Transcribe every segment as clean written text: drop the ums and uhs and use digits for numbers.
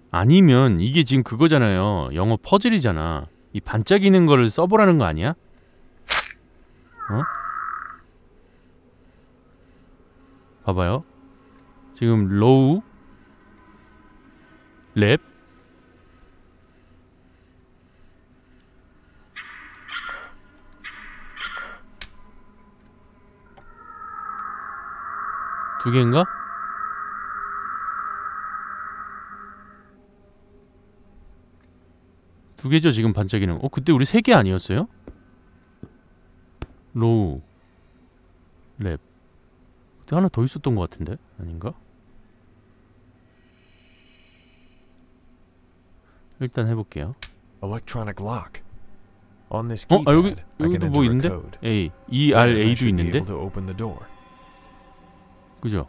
아니면 이게 지금 그거잖아요. 영어 퍼즐이잖아. 이 반짝이는 거를 써보라는 거 아니야? 어? 봐봐요. 지금 로우 랩 두 개인가? 두 개죠 지금 반짝이는. 그때 우리 세 개 아니었어요? 로우 랩 그때 하나 더 있었던 것 같은데? 아닌가? 일단 해볼게요. Electronic lock. On this 아 여기 keypad, I can 여기도 뭐 enter a 있는데? code. A Then I ERA도 should be 있는데? able to open the door. 그죠?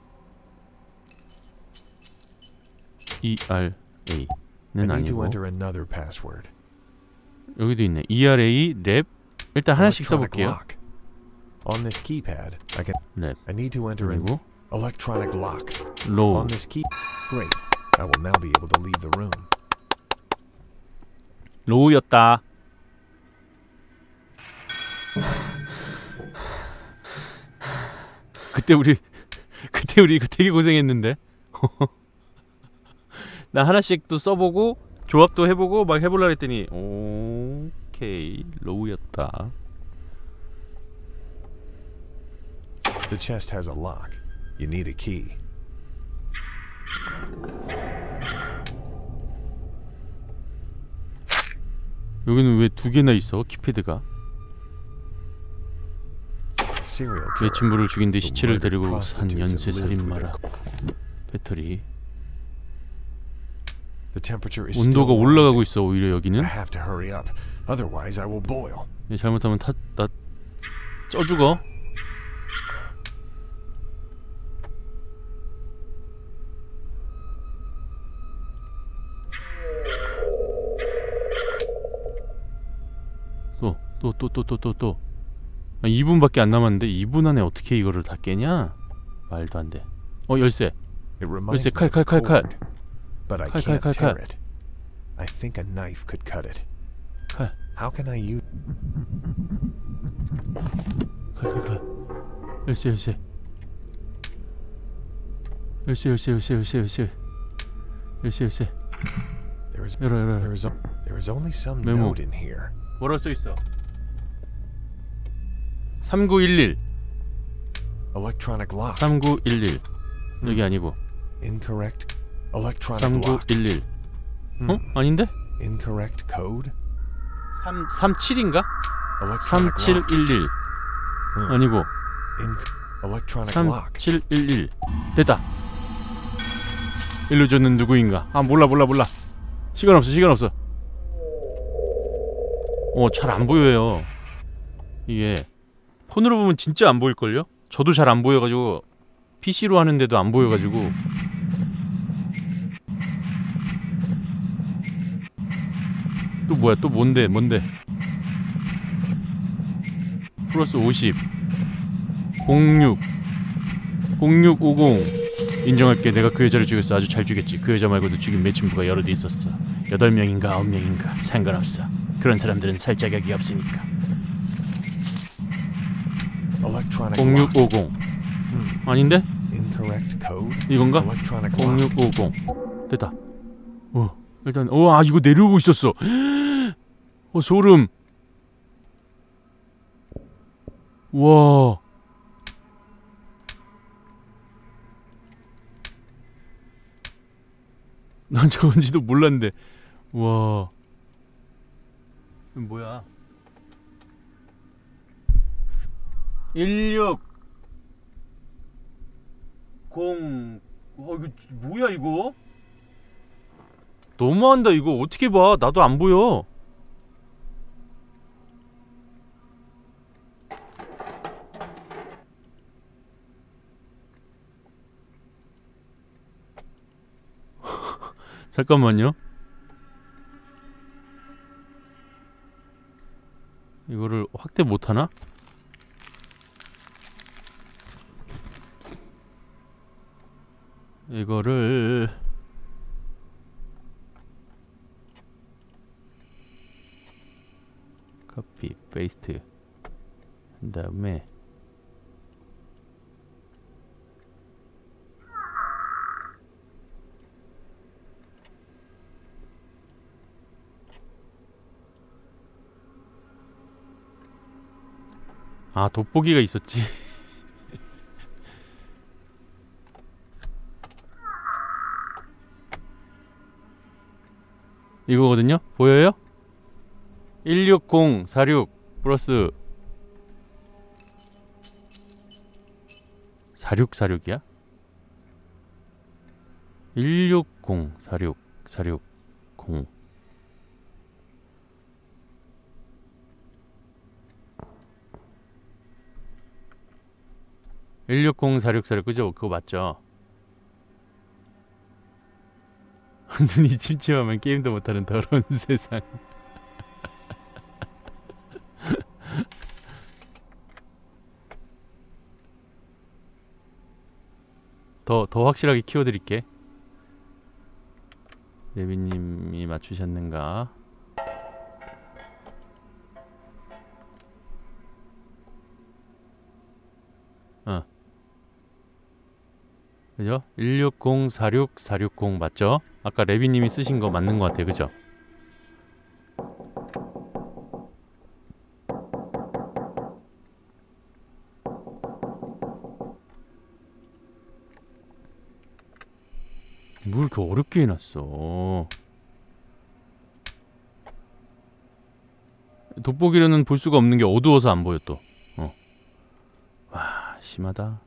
ERA는 I need to 아니고 enter another password. 여기도 있네. ERA 랩 일단 하나씩 Electronic 써볼게요. lock. On this keypad, I need to enter an 그리고 electronic lock. 로우 On this key, great. I will now be able to leave the room. 로우였다. 그때 우리 이거 되게 고생했는데. 나 하나씩 또 써보고 조합도 해보고 막 해보려고 했더니 오케이 로우였다. The chest has a lock. You need a key. 여기는 왜 두 개나 있어 키패드가? Serial 내 killer. 친구를 죽인 뒤 시체를 The 데리고 murdered 산 prostitutes 연쇄 that lived with 살인마라. their- 배터리 The temperature is still 온도가 올라가고 rising. 있어. 오히려 여기는 I have to hurry up. Otherwise, I will boil. 잘못하면 나 쪄 죽어. 또 2분밖에 안 남았는데 2분 안에 어떻게 이거를 다 깨냐? 말도 안 돼. 열쇠. It reminds 열쇠 me of a 칼. cord, but I can't 칼. tear it. I think a knife could cut it. 칼. How can I use? 칼. 열쇠. 열어. There is only some 메모. note in here. 뭐라 써 있어? 3911. Electronic lock. 3911. 여기 아니고. Incorrect. Electronic lock. 3911. 아닌데? Incorrect code. 37인가? Electronic lock. 3711. 아니고. Electronic lock. 3711. 됐다. 일루전은 누구인가? 몰라. 시간 없어. 잘 안 보여요. 이게 폰으로 보면 진짜 안 보일걸요? 저도 잘 안 보여가지고 PC로 하는데도 안 보여가지고 또 뭐야? 또 뭔데? 플러스 50 0650 인정할게. 내가 그 여자를 죽였어. 아주 잘 죽였지. 그 여자 말고도 죽인 매친부가 여럿 있었어. 8명인가 9명인가 상관없어. 그런 사람들은 살 자격이 없으니까. 0650 아닌데? Incorrect code. 이건가? Electronic lock. 0650 됐다. 일단 이거 내려오고 있었어. 소름. 와. 난 저건지도 몰랐는데. 와. 뭐야? 160 이거 뭐야 이거? 너무한다. 이거 어떻게 봐? 나도 안 보여. 잠깐만요. 이거를 확대 못하나? 이거를 커피 페이스트 한 다음에 아, 돋보기가 있었지. 이거거든요? 보여요? 16046 플러스 4646이야? 16046 460 1604646 그죠? 그거 맞죠? 눈이 침침하면 게임도 못하는 더러운 세상. 더 확실하게 키워드릴게. 레비님이 맞추셨는가? 그죠? 160-46-460 맞죠? 아까 레비님이 쓰신 거 맞는 것 같아요. 그죠? 뭘 이렇게 어렵게 해놨어. 돋보기로는 볼 수가 없는 게 어두워서 안 보여 또. 와, 심하다.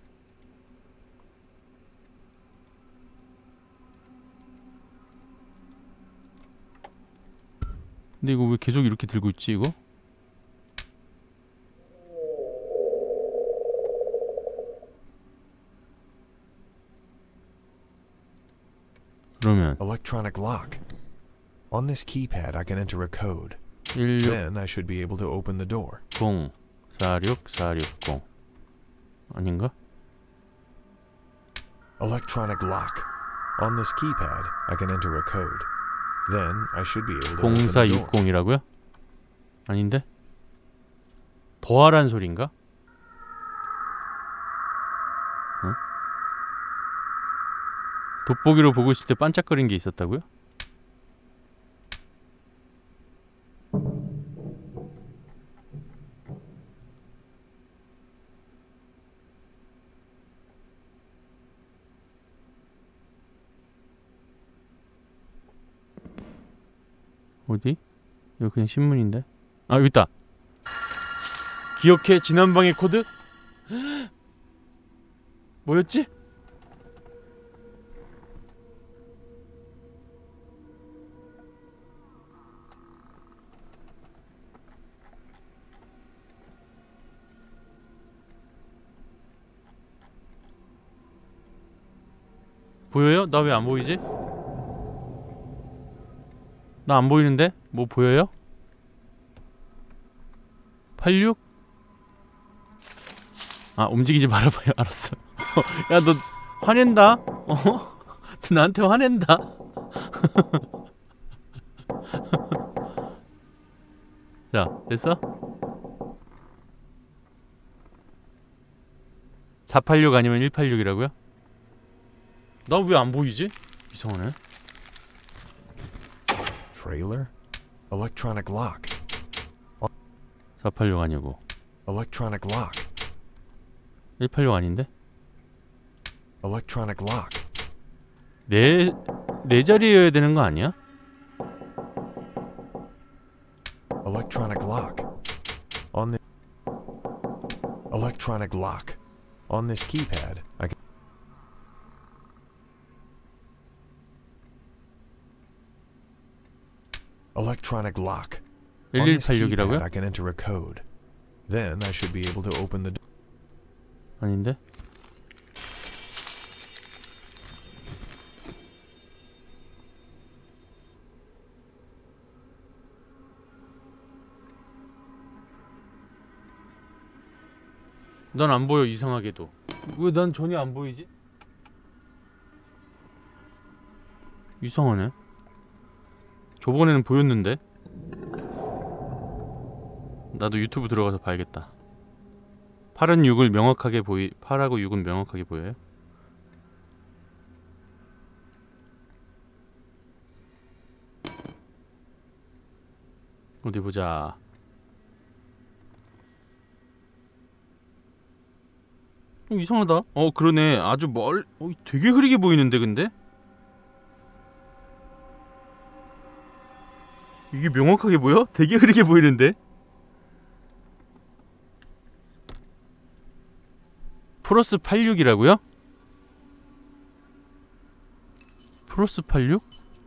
근데 이거 왜 계속 이렇게 들고 있지 이거? 그러면 Electronic lock. On this keypad, I can enter a code. 16 Then I should be able to open the door. 46460 아닌가? Electronic lock. On this keypad, I can enter a code. Then I should be able to open the door. 0460이라고요? 아닌데? 더하란 소린가? 어? 돋보기로 보고 있을 때 반짝거린 게 있었다고요? 어디? 이거 그냥 신문인데? 아, 여기 있다. 기억해 지난방의 코드? 뭐였지? 보여요? 나 왜 안 보이지? 나 안 보이는데? 뭐 보여요? 86? 아, 움직이지 말아봐요. 알았어. 야, 너 화낸다? 어? 너 나한테 화낸다? 자, 됐어? 486 아니면 186이라고요? 나 왜 안 보이지? 이상하네. Trailer? Electronic lock. 486 아니고 Electronic lock. 186 아닌데? Electronic lock. 네 자리여야 되는 거 아니야? Electronic lock. On the electronic lock. On this keypad, I can electronic lock. On this keypad, 1186이라고요? I can enter a code. Then I should be able to open the door. 아닌데? 난 안 보여. 이상하게도. 왜 난 전혀 안 보이지? 이상하네. 저번에는 보였는데. 나도 유튜브 들어가서 봐야겠다. 8은 6을 명확하게 8하고 6은 명확하게 보여요? 어디 보자. 이상하다. 그러네. 아주 되게 흐리게 보이는데 근데? 이게 명확하게 보여? 되게 흐리게 보이는데? 플러스 86이라고요? 플러스 86?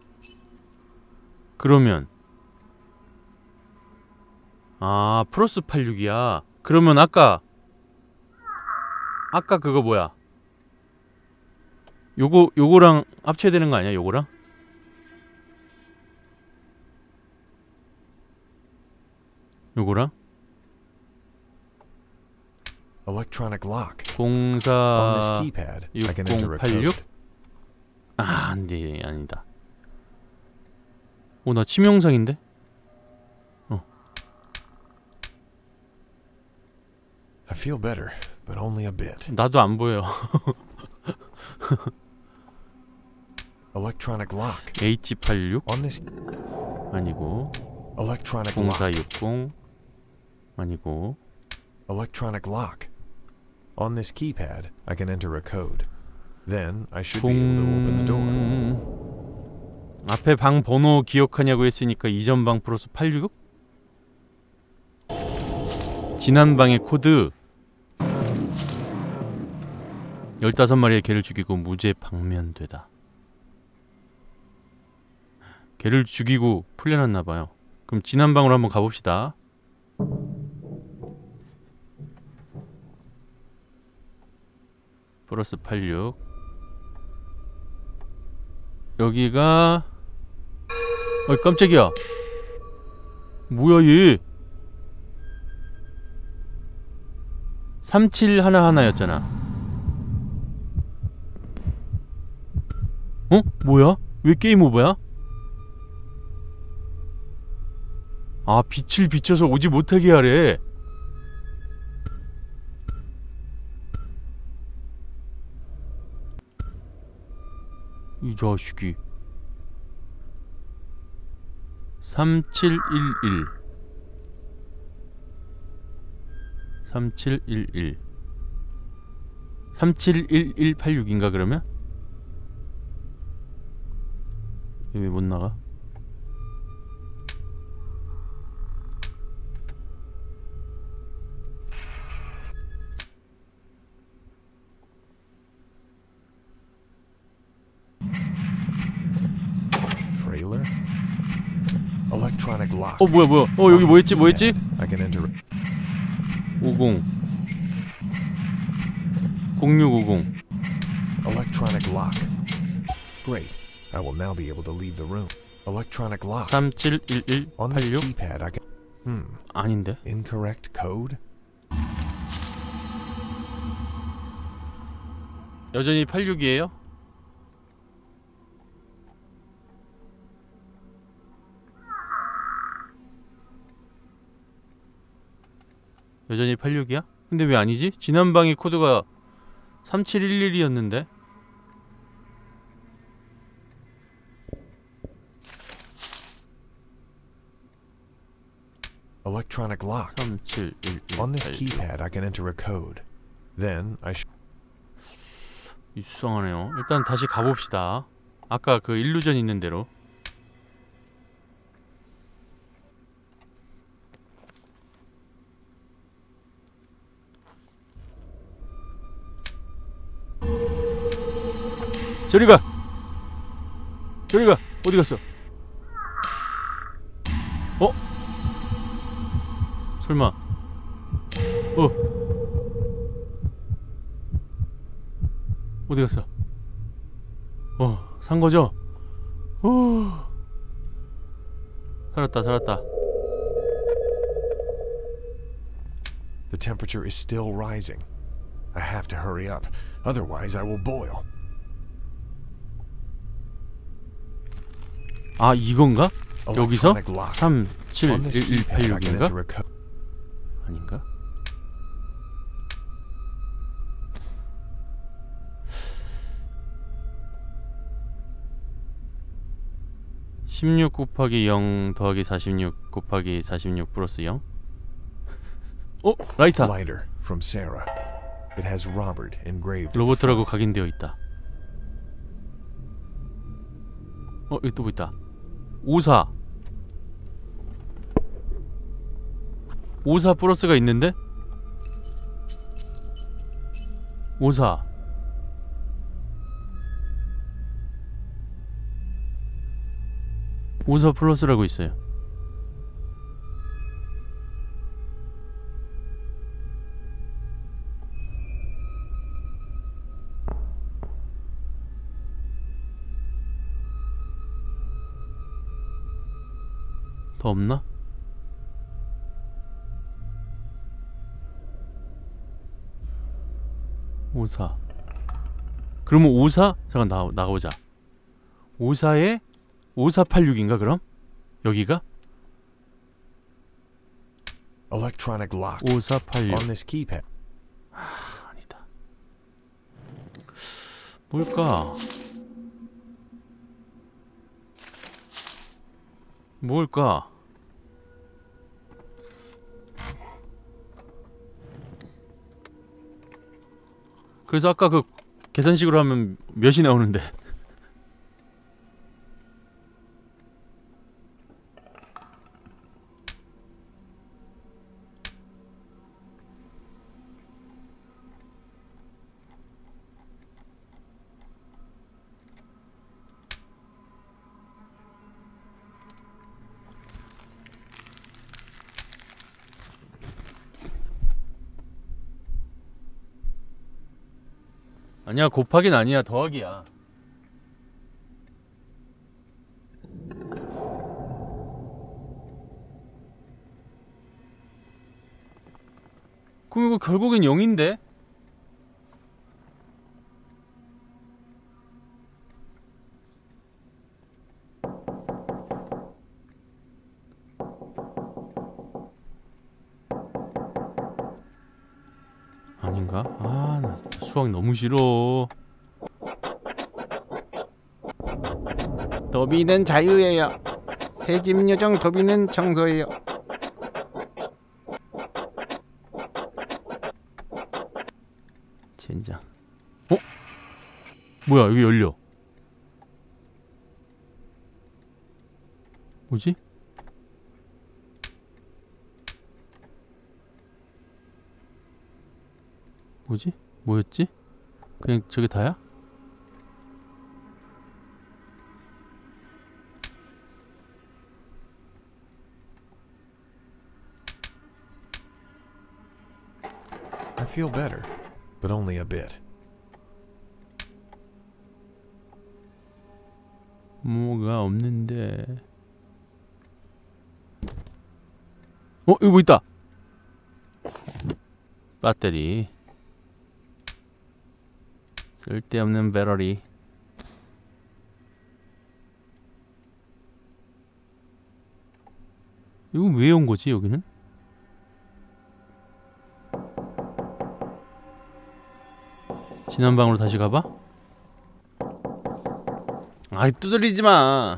그러면 플러스 86이야. 그러면 아까 그거 뭐야? 요거랑 합쳐야 되는 거 아니야? 요거랑? 요거랑? Electronic lock. 046086? 안돼. 아니다. 나 치명상인데? I feel better, but only a bit. 나도 안 보여. Electronic lock. H86? On this 아니고. electronic lock. 0460 아니고. Electronic lock. On this keypad, I can enter a code. Then I should be able to open the door. 앞에 방 번호 기억하냐고 했으니까 이전 방 플러스 866? 지난 방의 코드 15마리의 개를 죽이고 무죄 방면되다. 개를 죽이고 풀려났나봐요. 그럼 지난 방으로 한번 가봅시다. 플러스 86 여기가 깜짝이야. 뭐야 얘. 3711였잖아. 뭐야? 왜 게임 오버야? 빛을 비춰서 오지 못하게 하래. 이 자식이. 3711 3711 371186인가 그러면? 왜 못 나가? Trailer. Electronic lock. 뭐야? 여기 뭐였지? I can enter 50 0650 electronic lock. Great. I will now be able to leave the room. Electronic lock. 3711 On this 86? keypad, I can. 아닌데? Incorrect code? 여전히 86이에요? 여전히 86이야? 근데 왜 아니지? 지난 방의 코드가 3711이었는데? Electronic lock. 3711 On this keypad, I can enter a code. Then I should. 수상하네요. 일단 다시 가봅시다. 아까 그 일루전 있는 대로. 저리 가! 어디 갔어? 설마. 어디 갔어? 산 거죠? 살았다. The temperature is still rising. I have to hurry up, otherwise I will boil. 이건가? 여기서? Electronic lock. On this keypad, I can 371186인가? enter a code. 아닌가? (16 곱하기 0 더하기 46 곱하기 46 플러스 0) 라이터! Lighter from Sarah. It has Robert engraved at the 로버트라고 front. 각인되어 있다. 여기 또 뭐 있다. 54 플러스가 있는데? 54 플러스라고 있어요. 더 없나? 오사. 그러면 54? 잠깐 나가보자. 54에 5486인가 그럼? 여기가? Electronic lock 5486. on this keypad. 아니다. 뭘까? 뭘까? 그래서 아까 그 계산식으로 하면 몇이 나오는데 아니야, 곱하기는 아니야, 더하기야. 그럼 이거 결국엔 0인데? 아닌가? 아, 나 수학 너무 싫어. 도비는 자유예요. 새집 요정 도비는 청소예요. 젠장. 뭐야, 여기 열려. 뭐지? 뭐지? 뭐였지? 그냥 저게 다야? I feel better, but only a bit. 뭐가 없는데. 여기 뭐 있다. 배터리. 쓸데없는 배터리. 이건 왜 온 거지, 여기는? 지난 방으로 다시 가봐? 아이, 두드리지 마.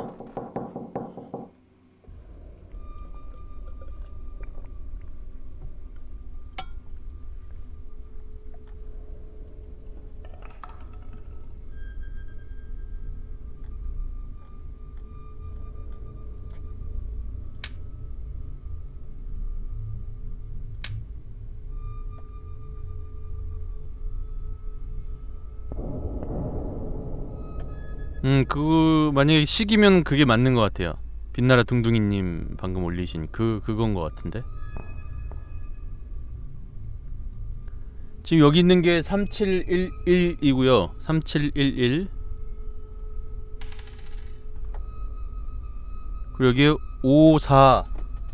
만약에 식이면 그게 맞는 것 같아요. 빛나라 둥둥이님 방금 올리신 그건 것 같은데. 지금 여기 있는 게 3711이고요. 3711. 그리고 여기에 54.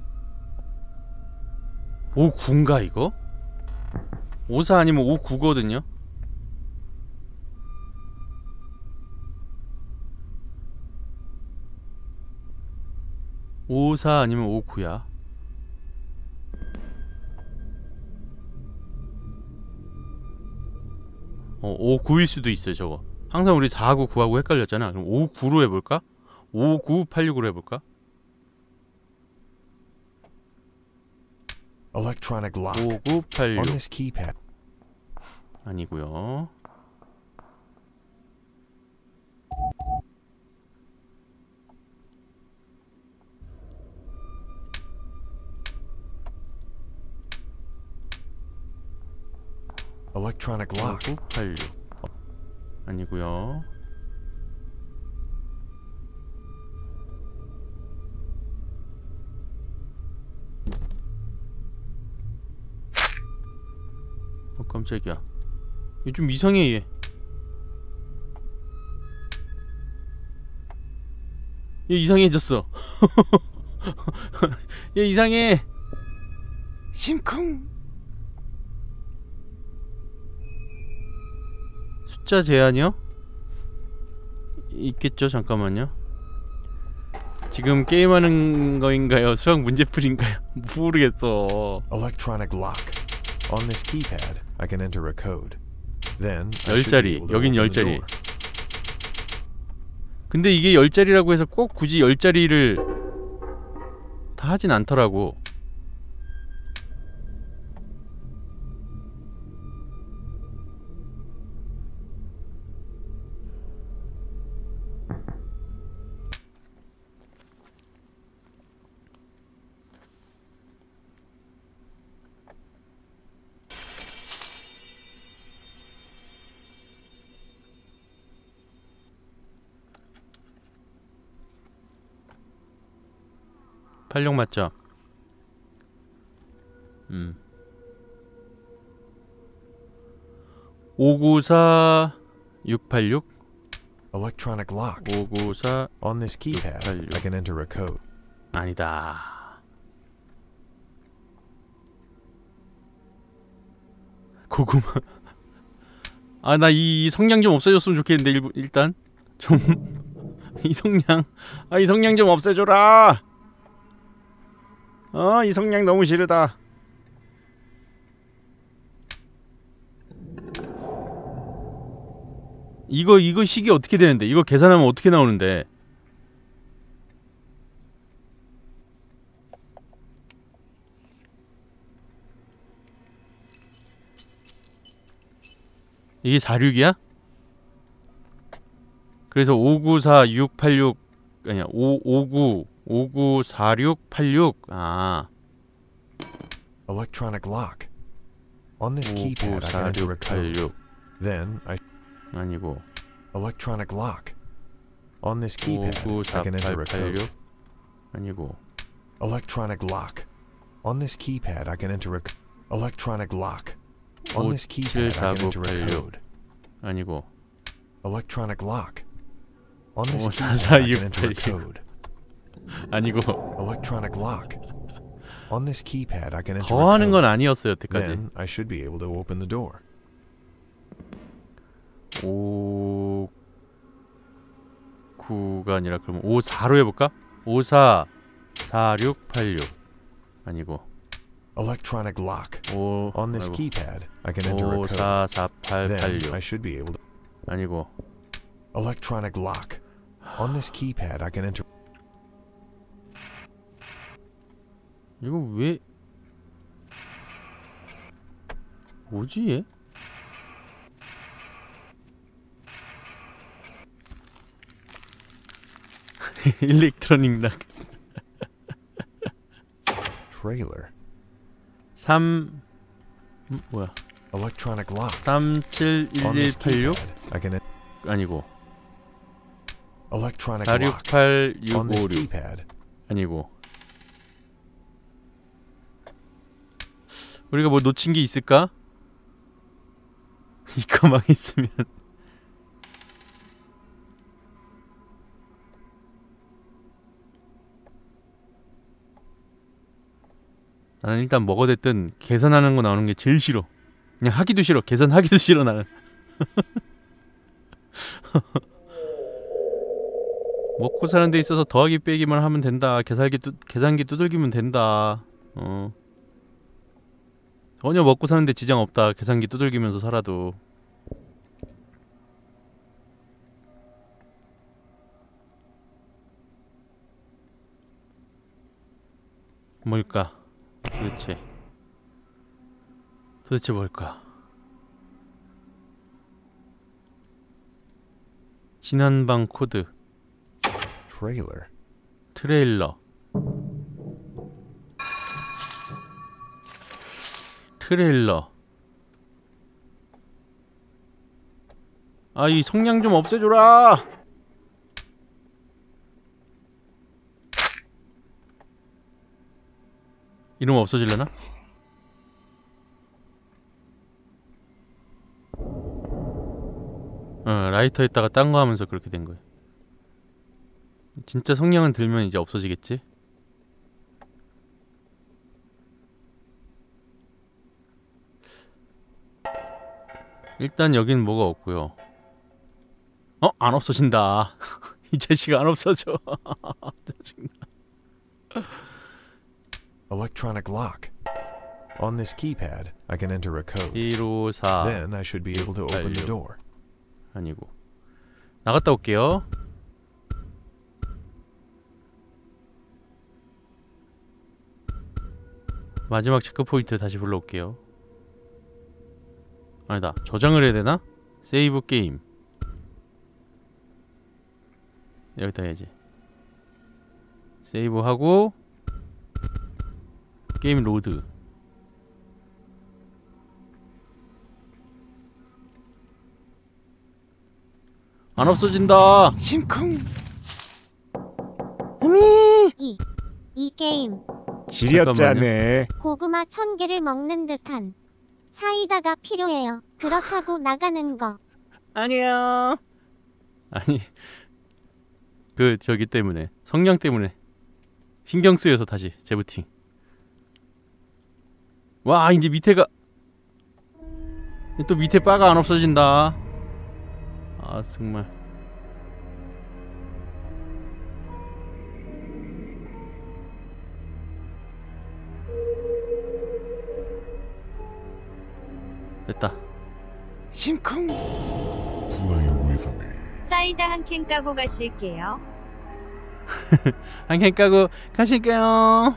59인가 이거? 54 아니면 59거든요. 54 아니면 59야. 5, 9일 수도 있어요 저거. 항상 우리 4하고 9하고 헷갈렸잖아. 그럼 5, 9로 해볼까? 5, 9, 8, 6으로 해볼까? Electronic lock. 5, 9, 8, On 6 this keypad. 아니고요. Electronic 5, lock. 9, 8, 6 아니고요. 깜짝이야. 얘 좀 이상해 얘. 얘 이상해졌어. 얘 이상해. 심쿵. 숫자 제한이요? 있겠죠. 잠깐만요. 지금 게임하는 거인가요? 수학 문제풀인가요? 모르겠어. Electronic lock. On this keypad, I can enter a code. Then I should be 10자리. able to 여긴 open the 10자리. door. 근데 이게 10자리라고 해서 꼭 굳이 10자리를 다 하진 않더라고. 팔룡 맞죠? 594 686 Electronic lock. 594 On this keypad, 686. I can enter a code. 아니다. 고구마. 아, 나 이 성냥 좀 없애줬으면 좋겠는데 일단 좀 이 성냥. 아, 이 성냥 좀 없애줘라. 이 성냥 너무 싫다. 이거 식이 어떻게 되는데? 이거 계산하면 어떻게 나오는데? 이게 46이야? 그래서 594686 아니야 594686 아 Electronic lock. On this keypad, I can enter a code. 594686 Then I 아니고 electronic lock. On this keypad, I can enter a code. 594886 아니고 Electronic lock. On this keypad, I can enter a electronic lock. On this keypad, I can enter a 574986 code. 아니고 Electronic lock. On this keypad, I can enter a code. 아니고 Electronic lock. On this keypad, I can enter 더 a 하는 건 code. 아니었어요 여태까지. Then I should be able to open the door. 59가 아니라 그러면 54로 해볼까? 54 4686 아니고 Electronic lock. 5 On this keypad, I can enter a code. 544886 Then I should be able to 아니고 electronic lock. On this keypad, I can enter. 이거 왜 뭐지 얘? 일렉트로닉 락 Trailer. 3 뭐야? Electronic lock. 371186 On this keypad, I can 아니고 electronic lock. 468656 On this keypad, 아니고 우리가 뭐 놓친 게 있을까? 이거만 있으면 나는 일단 뭐가 됐든 계산하는 거 나오는 게 제일 싫어. 그냥 하기도 싫어. 계산하기도 싫어 나는. 먹고 사는 데 있어서 더하기 빼기만 하면 된다. 계산기 두들기면 된다. 전혀 먹고 사는데 지장 없다. 계산기 두들기면서 살아도. 뭘까? 도대체 뭘까? 지난방 코드. Trailer. 트레일러. 아, 이 성냥 좀 없애줘라! 이러면 없어질려나? 라이터에다가 딴 거 하면서 그렇게 된 거야. 진짜 성냥은 들면 이제 없어지겠지? 일단 여긴 뭐가 없고요. 안 없어진다. 이 자식 안 없어져. 짜증나. Electronic lock. On this keypad, I can enter a code. 154 Then I should be able to open the door. 아니고 나갔다 올게요. 마지막 체크포인트 다시 불러올게요. 아니다, 저장을 해야 되나? 세이브 게임 여기다 해야지. 세이브하고 게임 로드. 안 없어진다. 심쿵. 이 게임 지렸자네. 고구마 1000개를 먹는 듯한 사이다가 필요해요. 그렇다고 나가는 거. 아니야. 아니 그 저기 때문에 성냥 때문에 신경 쓰여서 다시 재부팅. 와, 이제 밑에가 또 밑에 바가 안 없어진다. 아 정말. 됐다. 심쿵. 사이다 한 캔 까고 가실게요. 한 캔 까고 가실게요.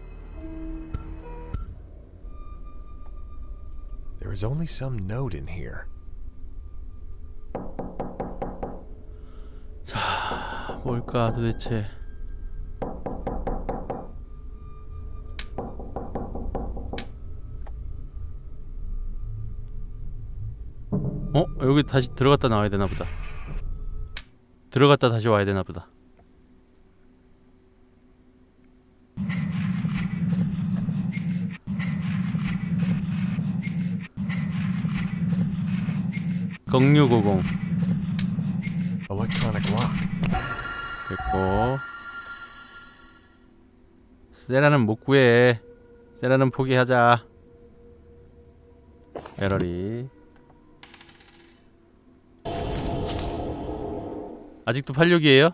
There is only some note in here. 자, 뭘까 도대체. 여기 다시 들어갔다 나와야 되나 보다. 들어갔다 다시 와야 되나 보다. 공유고공 Electronic lock. 됐고. 세라는 못 구해. 세라는 포기하자. 에러리. 아직도 86이에요?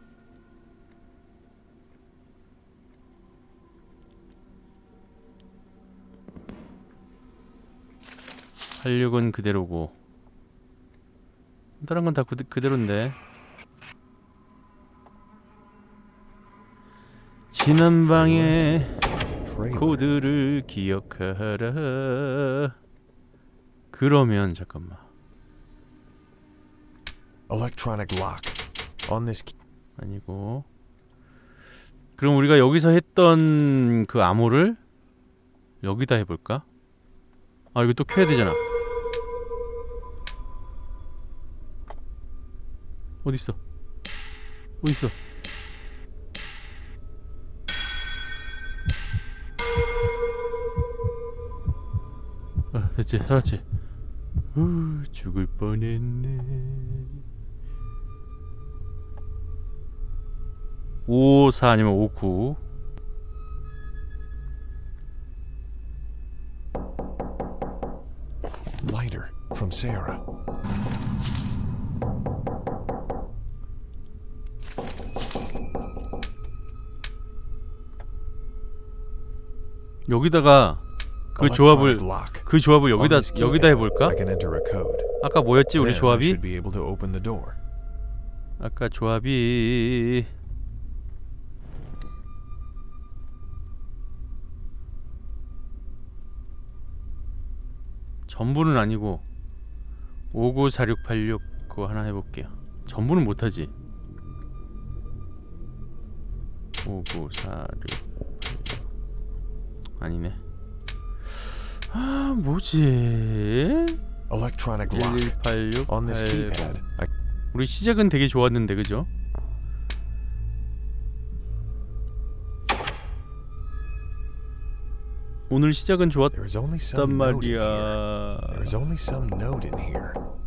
(86은) 그대로고 다른 건 다 그대로인데. 지난방의 코드를 기억하라. 그러면 잠깐만. Electronic lock. On this key. 아니고. 그럼 우리가 여기서 했던 그 암호를 여기다 해볼까? 아, 이거 또 켜야 되잖아. 어딨어? 어딨어? 됐지, 살았지. 죽을 뻔했네. 554 아니면 59. Lighter from Sarah. 여기다가 그 조합을 여기다 해볼까? I can enter a code. 아까 뭐였지 우리 Then I 조합이? should be able to open the door. 아까 조합이 전부는 아니고 594686 그거 하나 해볼게요. 전부는 못하지. 594686 아니네. 아 뭐지? Electronic lock. 1186 On this keypad, 우리 시작은 되게 좋았는데 그죠? 오늘 시작은 좋았단 There is only some note in here. 말이야. There is only some note in here.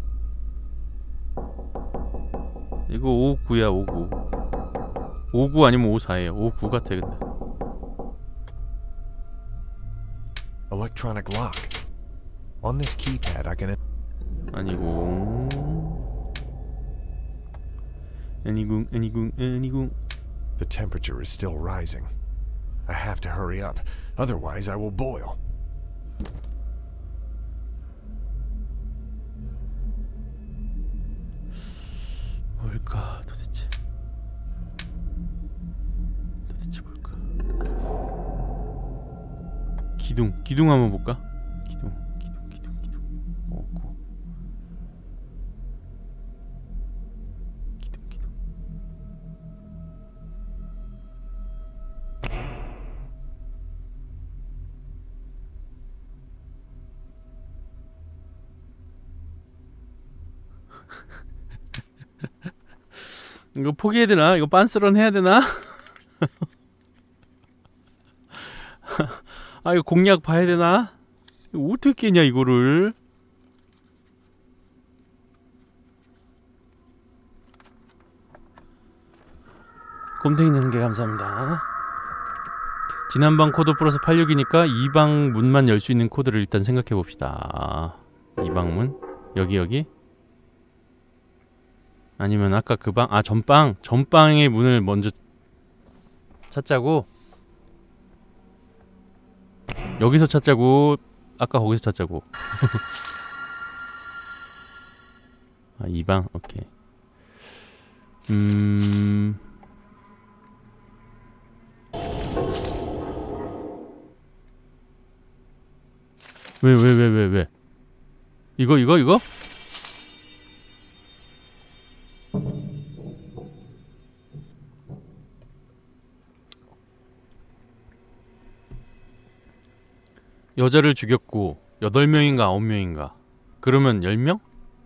이거 59야 59. 59 아니면 54예요. 59 같아 근데. Electronic lock. On this keypad, I can. 아니고. 아니고. The temperature is still rising. I have to hurry up, otherwise I will boil. 뭘까 도대체? 도대체 뭘까? 기둥 한번 볼까? 기둥. 없고. 기둥. 이거 포기해야 되나? 이거 빤스런 해야 되나? 아 이거 공략 봐야 되나? 이거 어떻게 깨냐 이거를? 곰탱이님 한 개 감사합니다. 지난방 코드 플러스 86이니까 이 방 문만 열 수 있는 코드를 일단 생각해 봅시다. 이 방 문? 여기? 아니면 아까 그 방? 아 전방의 문을 먼저 찾자고? 여기서 찾자고? 아까 거기서 찾자고? 아, 이 방? 오케이. 왜? 이거? 여자를 죽였고 8명인가 9명인가 그러면 10명?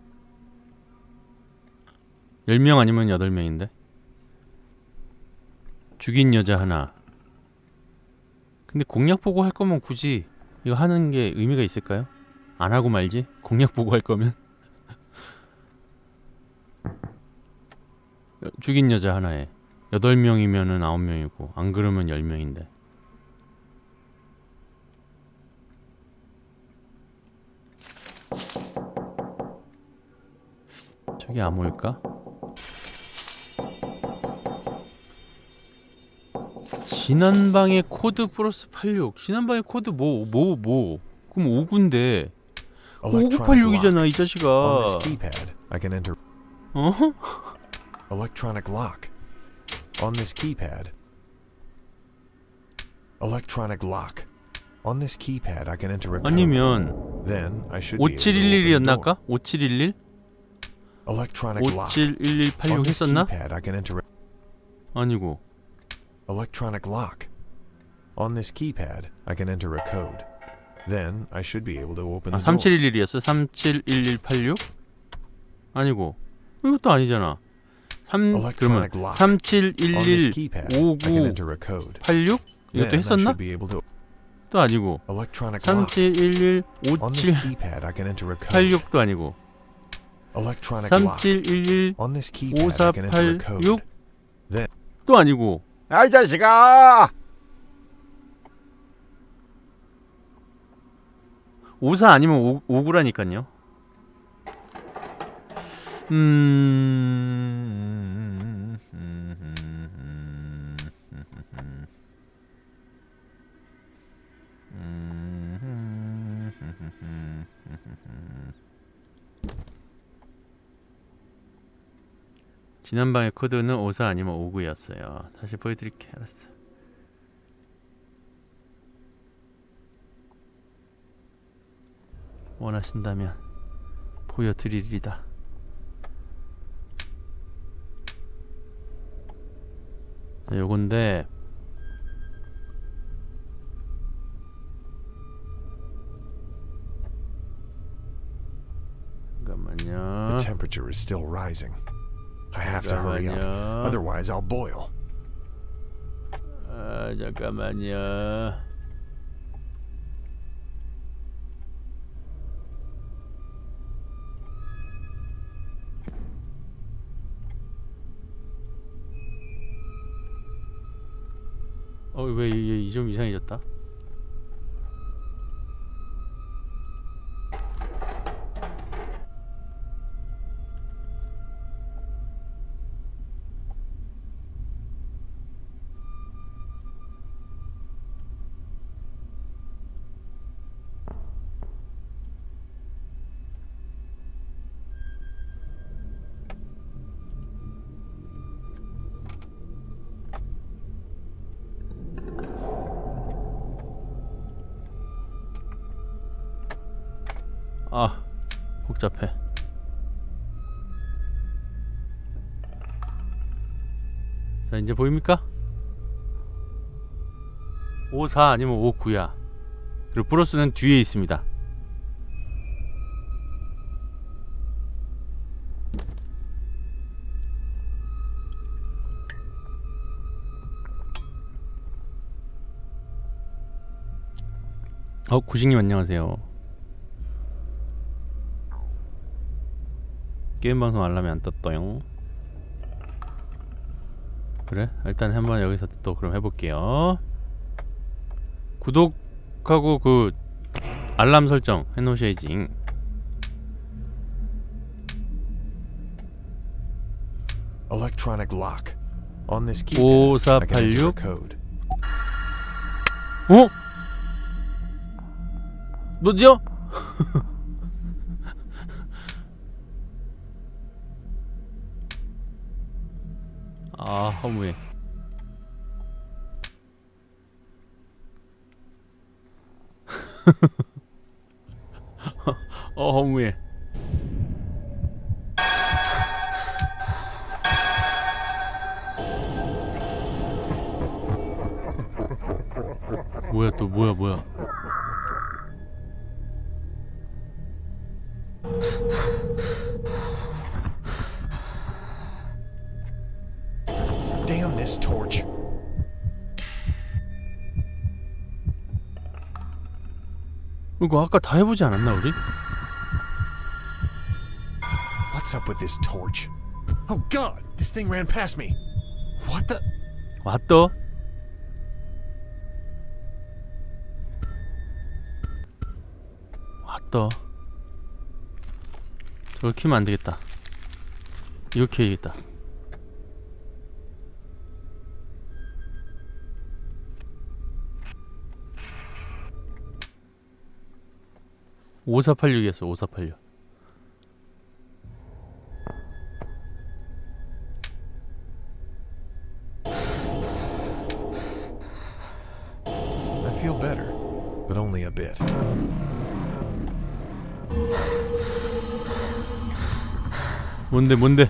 10명 아니면 8명인데 죽인 여자 하나. 근데 공략 보고 할 거면 굳이 이거 하는 게 의미가 있을까요? 안 하고 말지? 공략 보고 할 거면 죽인 여자 하나에 8명이면은 9명이고 안 그러면 10명인데 저게 암호일까? 지난방의 코드 플러스 86 지난방의 코드 뭐 그럼 59인데 5986이잖아 이 On this 자식아. keypad, I can enter. 어? Electronic lock. On this keypad. Electronic lock. On this keypad, I can enter a code. 아니면 Then I should be able to open the 5711이었나 door. 아까? 5711? Electronic lock. 571186 On this 했었나? keypad, I can enter a 아니고 electronic lock. On this keypad, I can enter a code. Then I should be able to open 아 the door. 3711이었어? 371186? 아니고 이것도 아니잖아. 그러면 Electronic lock. On this 3711 keypad, I can enter a code. 86? 이것도 Then I 했었나? should be able to 또 아니고 electronic lock. 3711 On this keypad, I can enter a code. 86도 아니고 Electronic lock. 3711 On this keypad, I can enter a code. 5486 Then 또 아니고 아이 자식아! 54 아니면 59라니까요. 지난방의 코드는 54 아니면 59였어요. 다시 보여드릴게. 알았어. 원하신다면 보여드리리다. 자, 요건데 잠깐만요. The temperature is still rising. I have to hurry up. 잠깐만요. Otherwise, I'll boil. 잠깐만요. 왜 이게 좀 이상해졌다? 아, 복잡해. 자, 이제 보입니까? 54 아니면 59야. 그리고 브로스는 뒤에 있습니다. 구식님 안녕하세요. 게임방송 알람이 안 떴어요. 그래? 일단 한번 여기서 또 그럼 해볼게요. 구독하고 그 알람 설정 해놓으셔야지. Electronic lock. On this keypad, I can enter a 5486. code. 어? 뭐죠? 아, 허무해. 허무해. 뭐야 또 뭐야. Damn this torch. 이거 아까 다 해보지 않았나 우리? What's up with this torch? Oh god, this thing ran past me. What the? 왔더? 왔더. 저걸 키면 안 되겠다. 이렇게 해야겠다. (5486) 이었어. 5486. I feel better, but only a bit. 뭔데?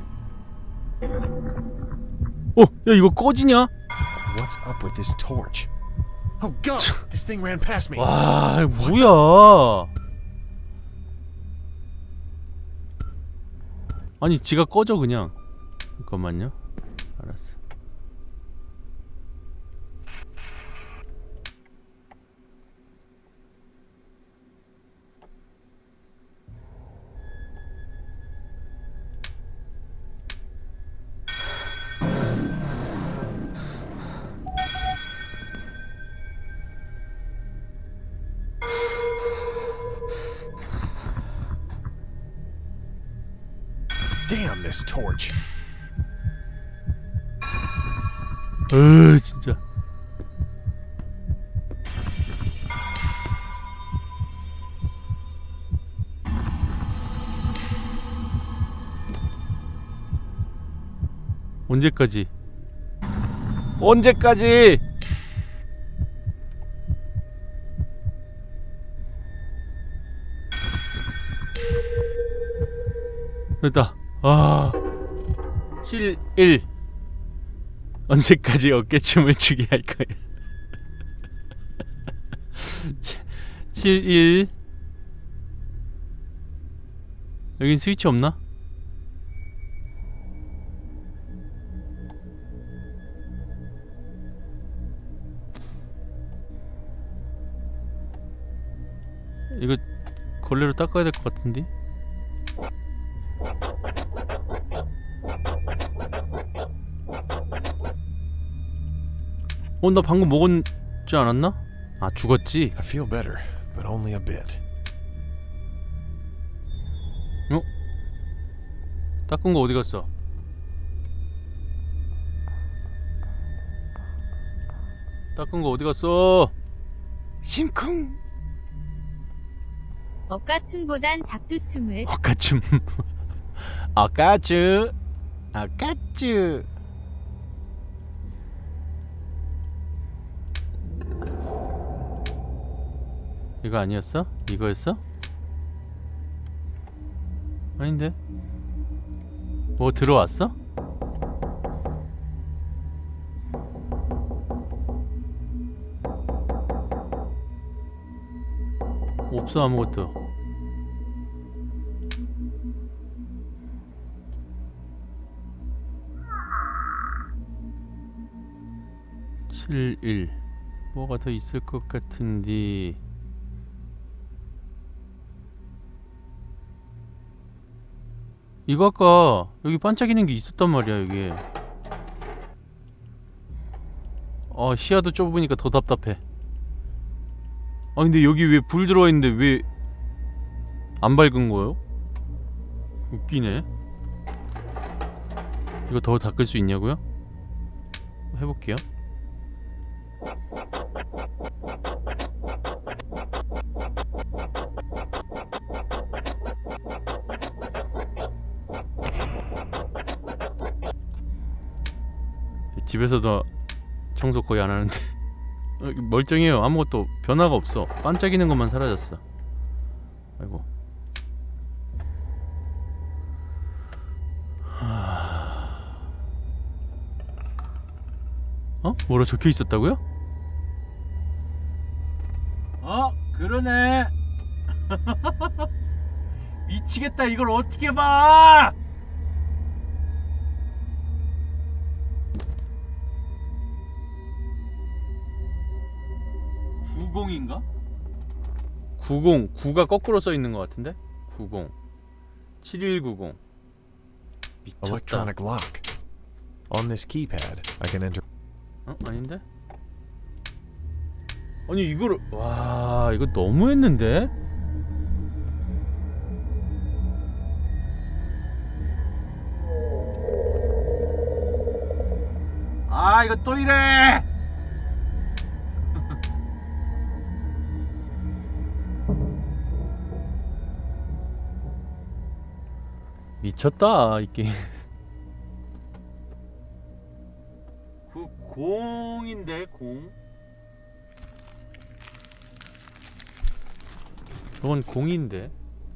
야 이거 꺼지냐? What's up with this torch? Oh god, this thing ran past me. 와, 뭐야? 아니, 지가 꺼져 그냥. 잠깐만요. 알았어. Damn this torch. 진짜. 언제까지? 언제까지? 됐다. 아 7-1 언제까지 어깨춤을 추게 할 거야. 7-1 여긴 스위치 없나? 이거 걸레로 닦아야 될 것 같은데? 나 방금 먹었지 않았나? 아 죽었지? I feel better, but only a bit. 닦은 거 어디 갔어? 닦은 거 어디 갔어? 심쿵. 억가춤보단 작두춤을. 아까춤. 아까쭈. 아까쭈. 이거 아니었어? 이거였어? 아닌데? 뭐 들어왔어? 없어 아무것도. (7-1) 뭐가 더 있을 것 같은데. 이거 아까 여기 반짝이는 게 있었단 말이야 여기. 시야도 좁으니까 더 답답해. 근데 여기 왜 불 들어와 있는데 왜 안 밝은 거요? 웃기네. 이거 더 닦을 수 있냐고요? 해볼게요. 집에서도 청소 거의 안 하는데 멀쩡해요. 아무것도 변화가 없어. 반짝이는 것만 사라졌어. 아이고. 뭐라 적혀 있었다고요? 그러네. 미치겠다. 이걸 어떻게 봐? (90인가) 90 9가 거꾸로 써 있는 것 같은데? 90 7190 미쳤다. Electronic lock. On this keypad, I can enter. 아닌데? 아니 이거를 와 이거 너무했는데? 이거 또 이래! 미쳤다 이 게임. 그 공인데 공. 저건 공인데.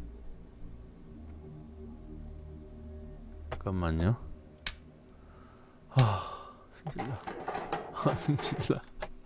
잠깐만요. 승질나. 승질나.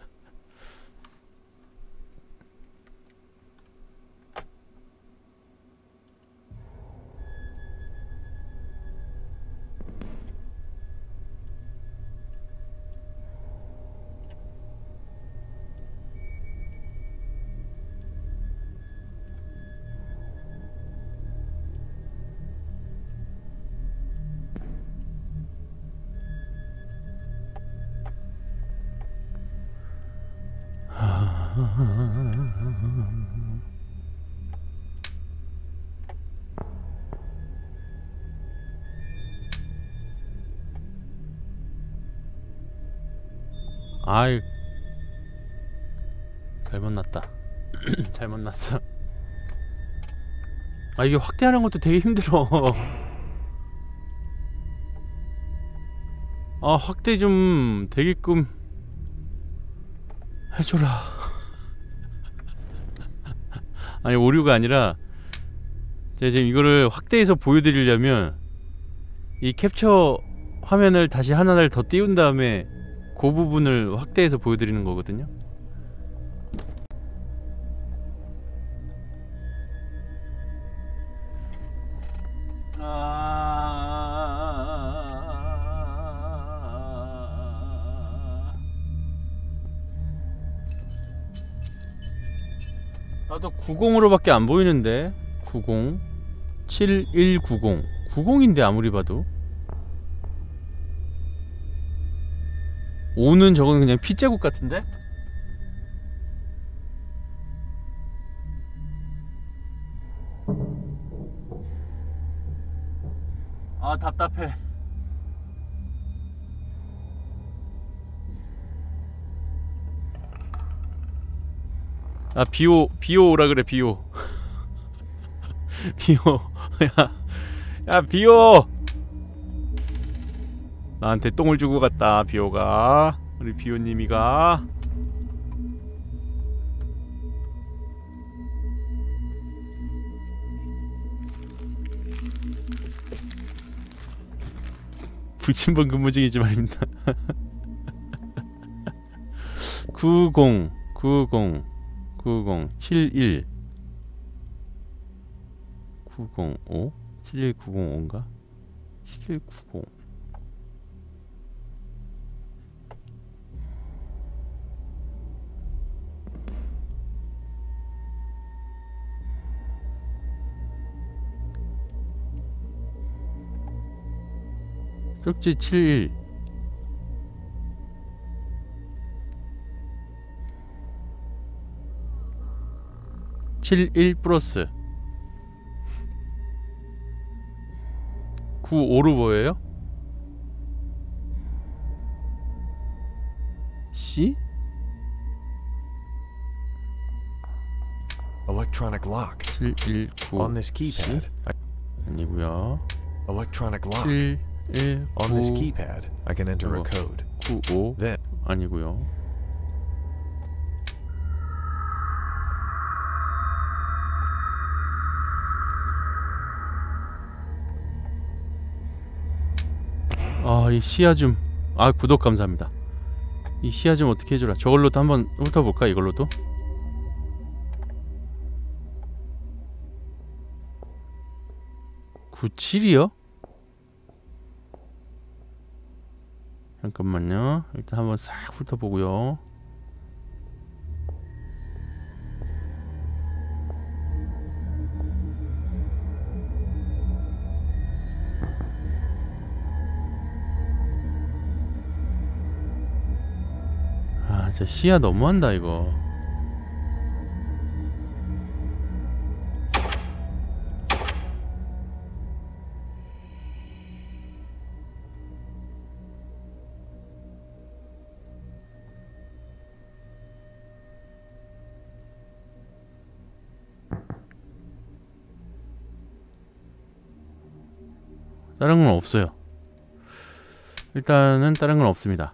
아이 잘못 났다. 잘못 났어. 이게 확대하는 것도 되게 힘들어. 확대 좀 되게끔 해줘라. 아니 오류가 아니라 제가 지금 이거를 확대해서 보여드리려면 이 캡처 화면을 다시 하나를 더 띄운 다음에 그 부분을 확대해서 보여드리는 거거든요. 나도 90으로밖에 안 보이는데. 90 7190 90인데 아무리 봐도 5는 저건 그냥 P자국 같은데? 아 답답해. 아 비오 오라 그래. 비오 비오 야 비오 나한테 똥을 주고 갔다. 비오가 우리 비오님이가 불침번 근무 중이지 말입니다. 90 71 905 71905인가? 7190 쪽지 71 71 플러스 95로 보여요? C? Electronic lock. 719 On this keypad. 아니고요. Electronic lock. 719 On this keypad, I can enter a 이거. code. 95 Then, 아니고요. 아, 이 시야 좀. 아, 구독 감사합니다. 이 시야 좀 어떻게 해줘라. 저걸로도 한번 훑어볼까? 이걸로도? (97이요) 잠깐만요. 일단 한번 싹 훑어보고요. 아, 진짜 시야 너무한다 이거. 다른 건 없어요. 일단은 다른 건 없습니다.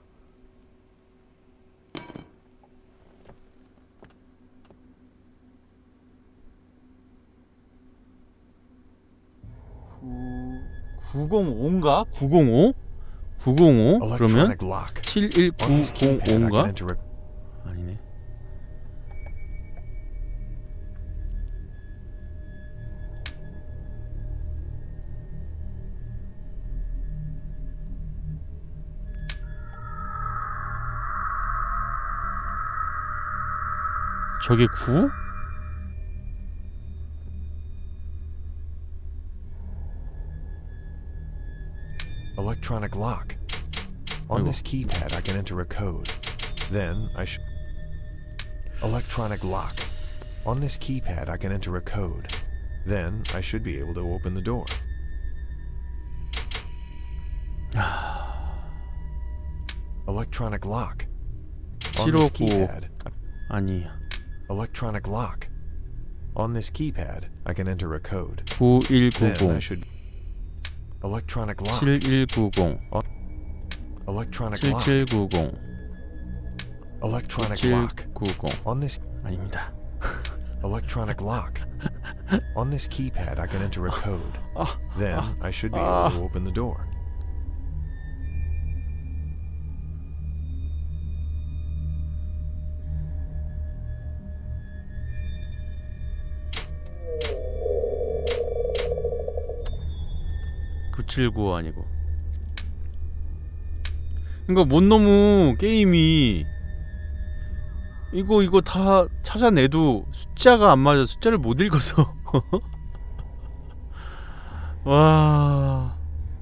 (905인가) 905? 905? 그러면 electronic lock. 71905인가? On this keypad, I can enter a 아니네. 저게 9? electronic lock. On this keypad, I can enter a code. Then I should. Electronic lock. On this keypad, I can enter a code. Then I should be able to open the door. Electronic lock. On this 759 keypad. 아니 Electronic lock. On this keypad, I can enter a code. Then I 9190 should. Electronic lock. 7190 Electronic lock. 7790 Electronic lock. 7790 On this. 아닙니다. Electronic lock. On this keypad, I can enter a code. Then I should be able to open the door. (9795) 아니고. 그러니까 뭔 너무 게임이 이거 다 찾아내도 숫자가 안 맞아. 숫자를 못 읽어서. 와.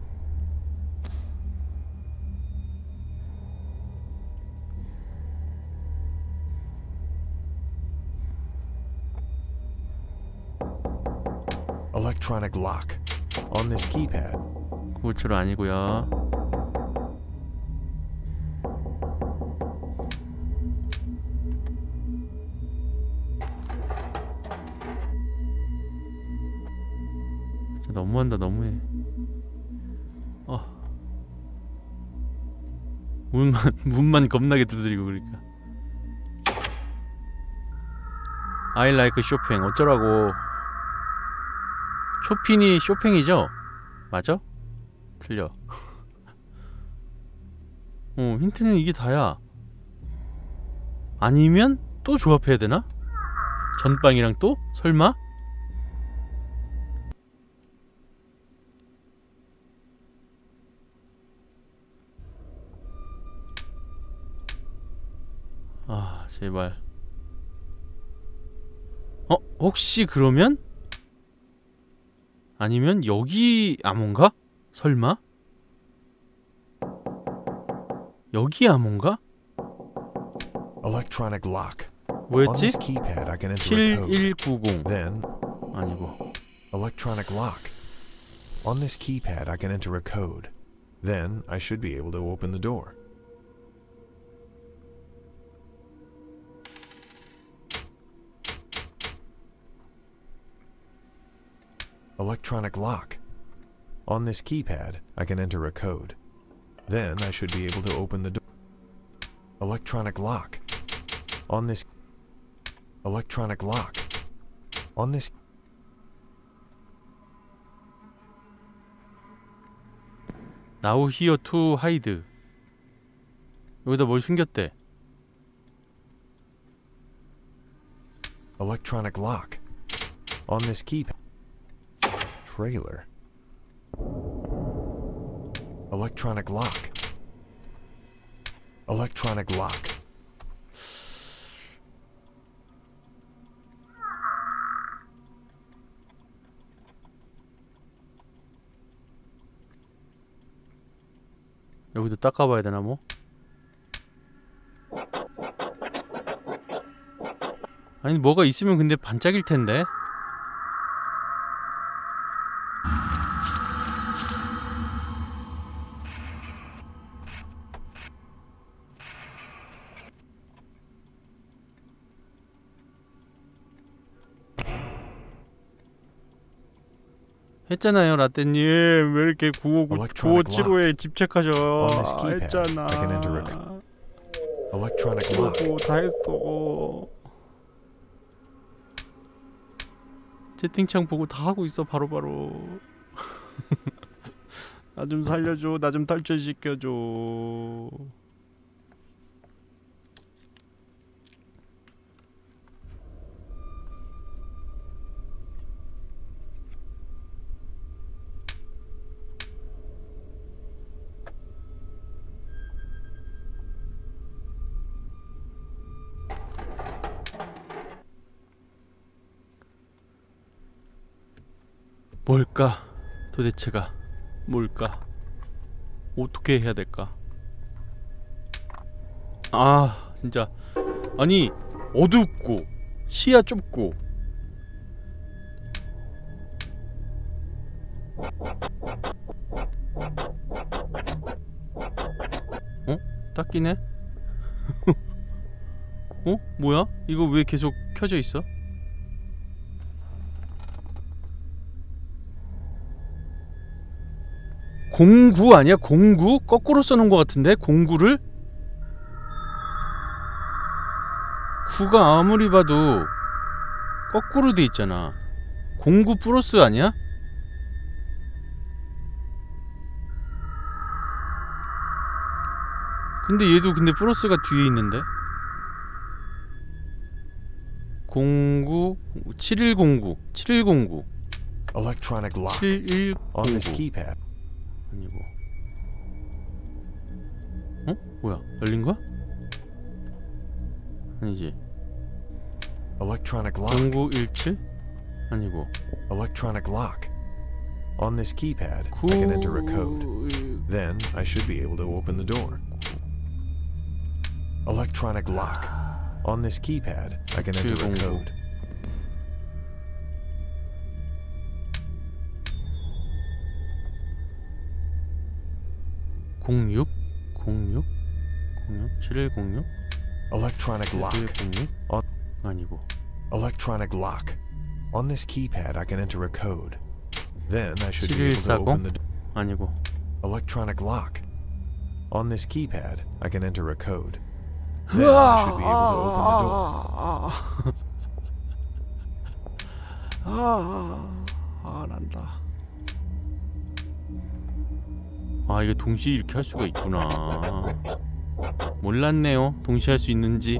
Electronic lock. On this keypad. 957 아니고요. 진짜 너무한다. 너무해. 문만 겁나게 두드리고 그러니까. I like 쇼팽 어쩌라고. 쇼핑이 쇼팽이죠? 맞아? 틀려. 힌트는 이게 다야. 아니면 또 조합해야 되나? 전빵이랑 또? 설마? 아, 제발. 혹시 그러면? 아니면 여기 암호인가? 설마? 여기 암호인가? Electronic lock. On 뭐였지? this keypad, I can enter a code. 7190 Then 아니고. electronic lock. On this keypad, I can enter a code. Then I should be able to open the door. Electronic lock. On this keypad, I can enter a code. Then I should be able to open the door. Electronic lock. On this electronic lock. On this Now here to hide. 여기다 뭘 숨겼대? electronic lock. On this keypad. Trailer. Electronic lock. Electronic lock. 여기도 닦아봐야 되나 뭐? 아니 뭐가 있으면 근데 반짝일 텐데. 했잖아요 라떼님. 왜 이렇게 959-9575에 집착하셔. 했잖아. Electronic lock. 뭐 다 했어. 채팅창 보고 다 하고 있어 바로바로. 나 좀 살려줘. 나 좀 탈출시켜줘. 뭘까? 도대체가 뭘까? 어떻게 해야 될까? 아 진짜 아니 어둡고 시야 좁고 어? 닦이네? 어? 뭐야? 이거 왜 계속 켜져 있어? 공구 아니야? 공구? 거꾸로 써놓은 것 같은데? 공구를? 구가 아무리 봐도 거꾸로 돼 있잖아. 09 플러스 아니야? 근데 얘도 근데 플러스가 뒤에 있는데? 09 7109 7109 Electronic lock. On this 7109 keypad. 아니고. 어? 뭐야? 열린 거야? 아니지. Electronic lock. 0917? 아니고. Electronic lock. On this keypad, I can enter a code. Then I should be able to open the door. Electronic lock. On this keypad, I can enter a 709. code. (06) 06? 06? 7106? Electronic lock. 7106? On 아니고. electronic lock. On this keypad, I can enter a code. Then I should be able to 7140? open the door. 아니고. Electronic lock. On this keypad, I can enter a code. Then I should be able to open the door. 난다. 아, 이게 동시에 이렇게 할 수가 있구나. 몰랐네요. 동시에 할 수 있는지.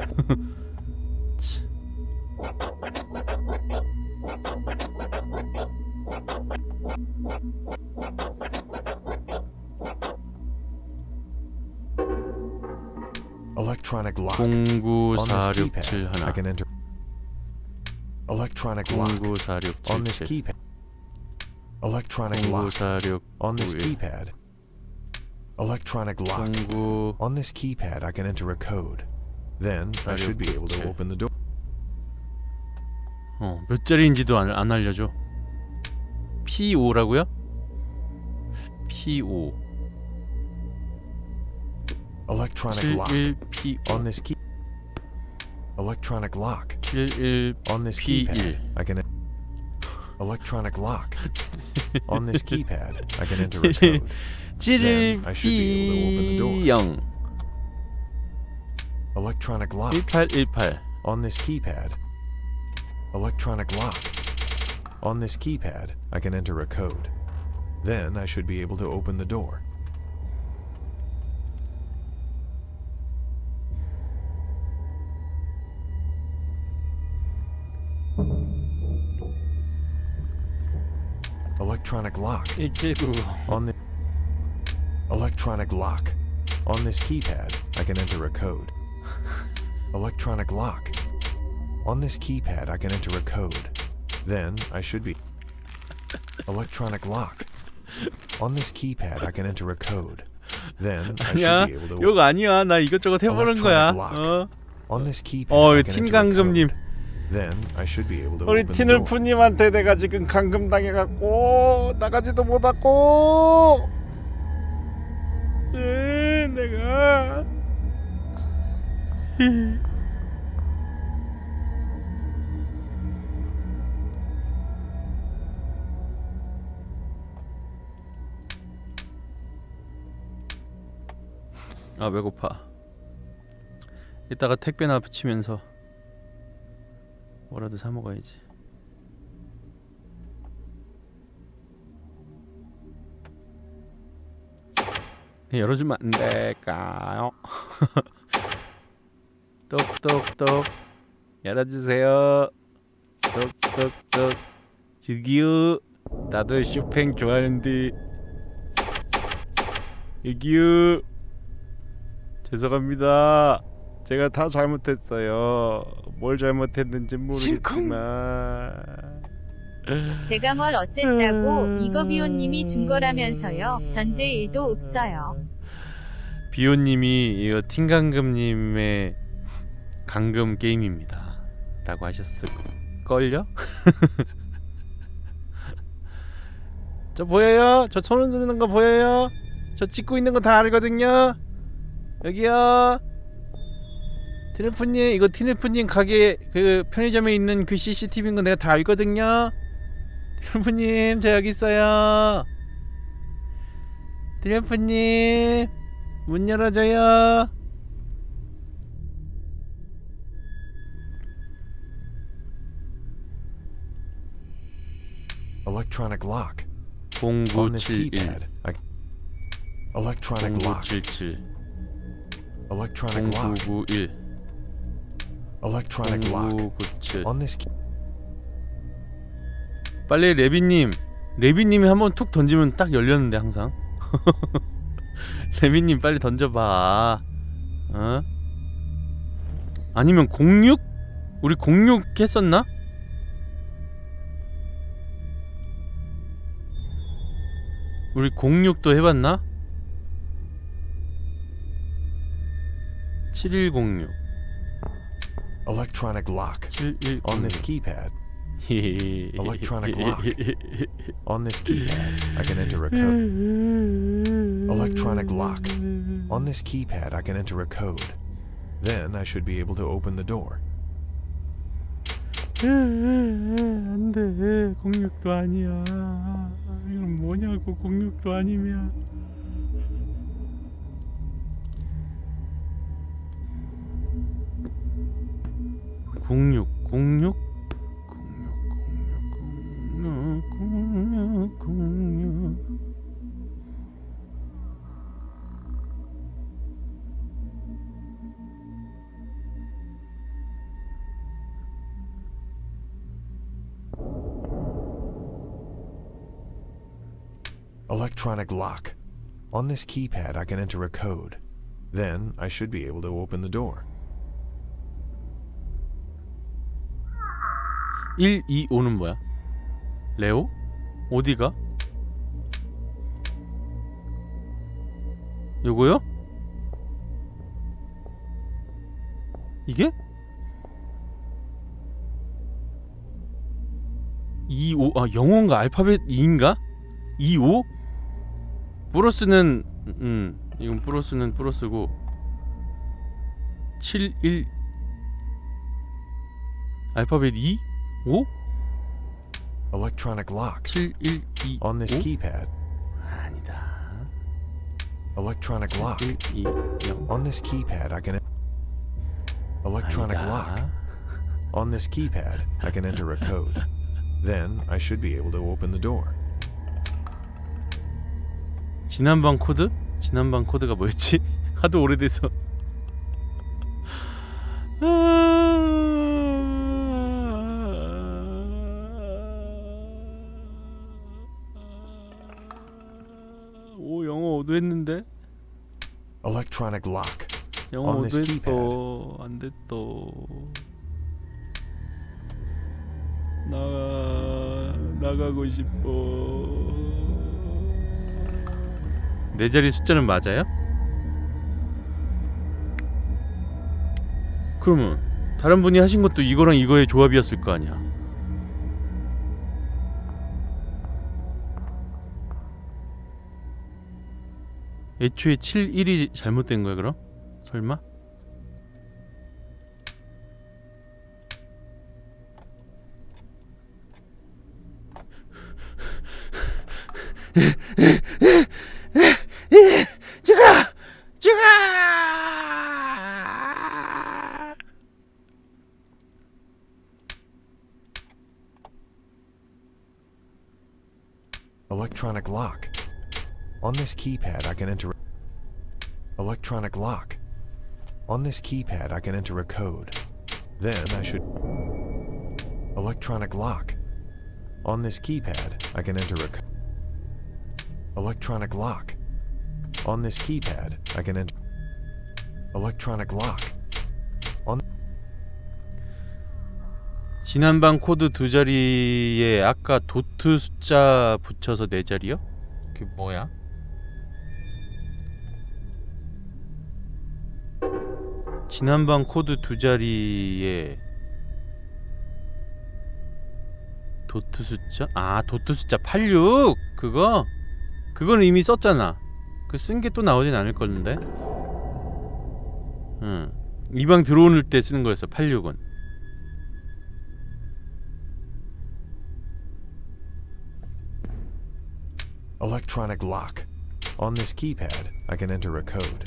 치. Electronic lock. On this 094671 keypad, I can enter. Electronic lock. On this 094677 keypad. Electronic lock. 0946 On this 91 keypad. Electronic lock. 09 On this keypad, I can enter a code. Then I should be able to open the door. 몇 자리인지도 안 알려줘. P5라고요? P5 Electronic lock. 71P5 On this key. Electronic lock. 71 On this P1. keypad, I can. Electronic lock. On this keypad, I can enter a code. Then I should be able to open the door. 71P0 Electronic lock. 1818 On this keypad. Electronic lock. On this keypad, I can enter a code. Then I should be able to open the door. Electronic lock. 179 On the electronic lock. On this keypad, I can enter a code. Electronic lock. On this keypad, I can enter a code. Then I should be. Electronic lock. On this keypad, I can enter a code. Then I 아니야, should be able to. 욕 아니야. 나 이것저것 해보는 거야. Electronic On this keypad, 어, I can enter a 팀강금님. code. Then I should be able to 우리 open the door. 티늘프님한테 내가 지금 감금 당해갖고 나가지도 못하고. 내가. 아, 배고파. 이따가 택배나 붙이면서 뭐라도 사 먹어야지. 열어주면 안 될까요? 똑똑똑 열어주세요. 똑똑똑 저기요. 나도 쇼팽 좋아하는데 여기요. 죄송합니다. 제가 다 잘못했어요. 뭘 잘못했는지 모르겠지만 제가 뭘 어쨌다고 이거 비오님이 준 거라면서요. 전제 일도 없어요. 비오님이 이거 팀강금님의 강금 게임입니다 라고 하셨을걸요? 저 보여요? 저 손 흔드는 거 보여요? 저 찍고 있는 거 다 알거든요? 여기요. 티네프님, 이거 티네프님 가게 그 편의점에 있는 그 CCTV인 거 내가 다 알거든요. 티네프님, 저 여기 있어요. 티네프님, 문 열어줘요. Electronic lock. On this 0971 keypad. Electronic lock. 0977 Electronic lock. 0991 Electronic lock. 0997 On this key. 빨리 레비님이 한번 툭 던지면 딱 열렸는데 항상. 레비님 빨리 던져봐. 어? 아니면 06? 우리 06 했었나? 우리 06도 해봤나? 7106 Electronic lock. 7106 On this keypad. Electronic lock. On this keypad, I can enter a code. Electronic lock. On this keypad, I can enter a code. Then I should be able to open the door. 안돼 06도 아니야. 이건 뭐냐고 06도 아니면. 공육 공육 Electronic lock. On this keypad, I can enter a code. Then I should be able to open the door. 125는 뭐야? 레오? 어디가? 요거요? 이게? 25, 아 영어인가 알파벳 2인가? 25? 플러스는 이건 플러스는 플러스고 71 알파벳 2? 5? Electronic lock. 7125 On this keypad. 아니다. Electronic lock. 7120 On this keypad, I can. Electronic lock. On this keypad, I can enter a code. Then I should be able to open the door. 지난방 코드? 지난방 코드가 뭐였지? 하도 오래돼서. 오 영어 오도했는데? Electronic lock. 영어 On this 오도했어. 안 됐어. 나가고 싶어. 네 자리 숫자는 맞아요? 그러면 다른 분이 하신 것도 이거랑 이거의 조합이었을 거 아니야. 애초에 71이 잘못된 거야 그럼? 설마? 죽어! Electronic lock. On this keypad, I can enter. Electronic lock. On this keypad, I can enter a code. Then I should. Electronic lock. On this keypad, I can enter a. Electronic lock. On this keypad, I can enter. Electronic lock. On. 지난방 코드 두 자리에 아까 도트 숫자 붙여서 네 자리요? 그게 뭐야? 지난방 코드 두 자리에 도트 숫자? 아 도트 숫자 86! 그거는 이미 썼잖아. 그 쓴 게 또 나오진 않을 건데. 이 방 들어올 때 쓰는 거였어 86은. Electronic lock. On this keypad, I can enter a code.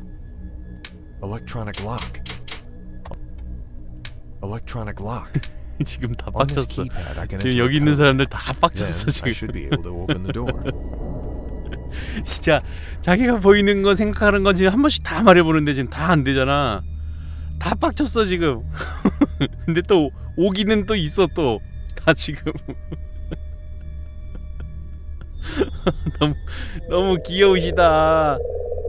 Electronic lock. Electronic lock. 지금 다 On this 빡쳤어. keypad, I can 지금 enter 여기 a 있는 code. 사람들 다 Then 빡쳤어 I 지금. should be able to open the door. 진짜 자기가 보이는 거 생각하는 건 지금 한 번씩 다 말해보는데 지금 다 안 되잖아. 다 빡쳤어 지금. 근데 또 오기는 또 있어 또. 다 지금. 너무 귀여우시다.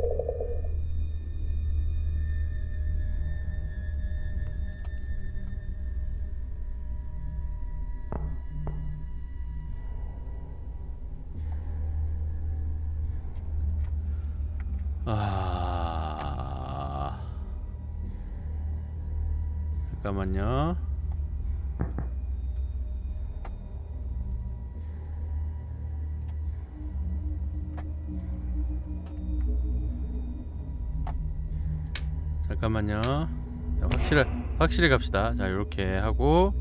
잠깐만요. 잠깐만요. 자, 확실히 갑시다. 자, 이렇게 하고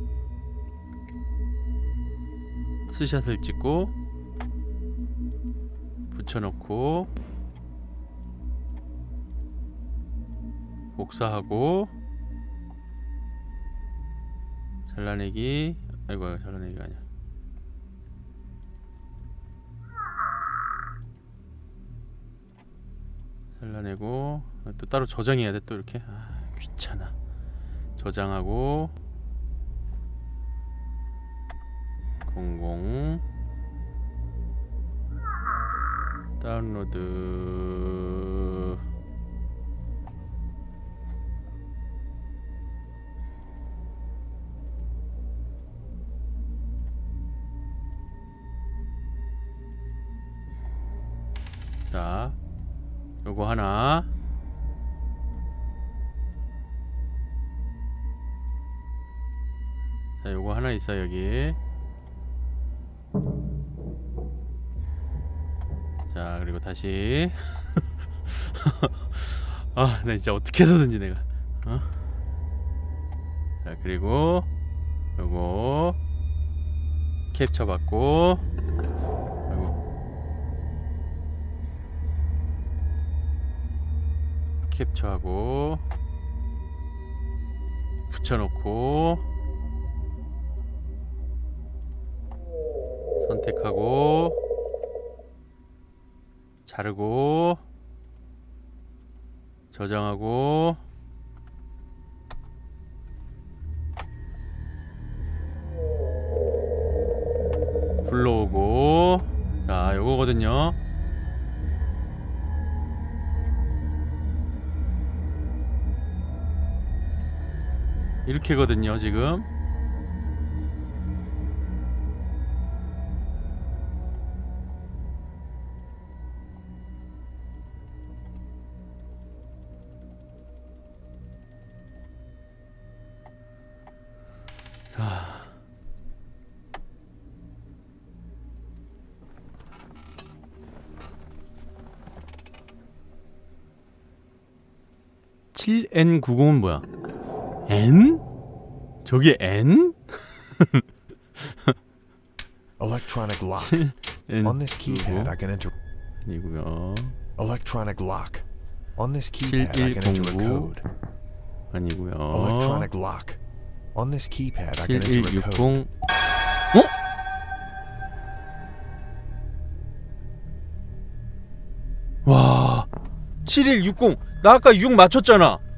스샷을 찍고 붙여놓고 복사하고 잘라내기. 아이고, 잘라내기가 아니야. 잘라내고 또 따로 저장해야 돼 또 이렇게. 귀찮아. 저장하고 00 다운로드. 자, 요거 하나. 자, 요거 하나 있어 여기. 자, 그리고 다시. 아, 나 진짜 어떻게 해서든지 내가. 자, 그리고 요거 캡처 받고. 캡처하고 붙여놓고 선택하고 자르고 저장하고 불러오고. 자, 요거거든요. 이렇게거든요 지금. 아. (7N90은) 뭐야? N? 저게 N? Electronic lock. On this keypad, I can enter. 아니고요. Electronic lock. On this keypad, I can enter a 7109. code. 아니고요. Electronic lock. On this keypad, I can enter a code. 7160. 와, 7160. 나 아까 6 맞췄잖아.